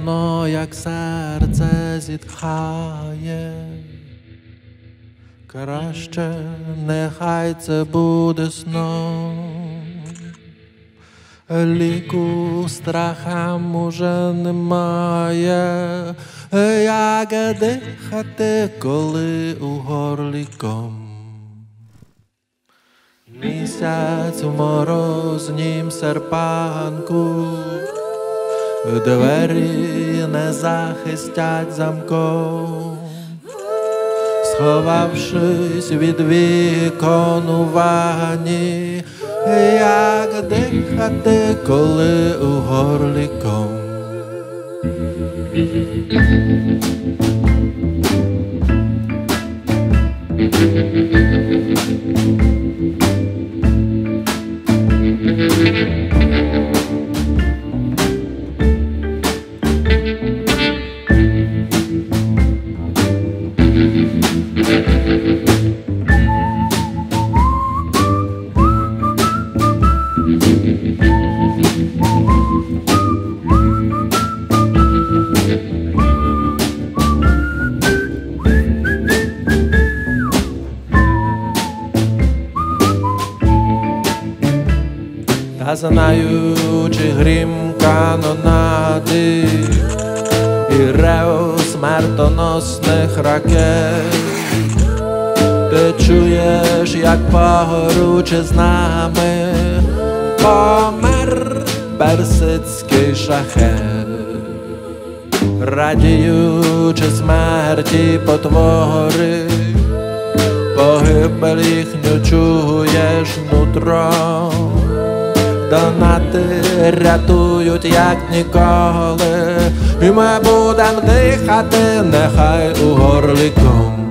чутно, як серце зітхає. Краще нехай це буде сном. Ліку страхам уже немає, як дихати, коли у горлі ком. Місяць в морознім серпанку, двері не захистять замком. Сховавшись від вікон у ванні, як дихати, коли у горлі ком. Та знаючи грім канонади і рев смертоносних ракет, ти чуєш, як поруч із нами помер персидський шахет. Радіючи смерті потвори, погибель їхню чуєш нутром. Донати рятують, як ніколи, і ми будем дихати, нехай у горлі ком.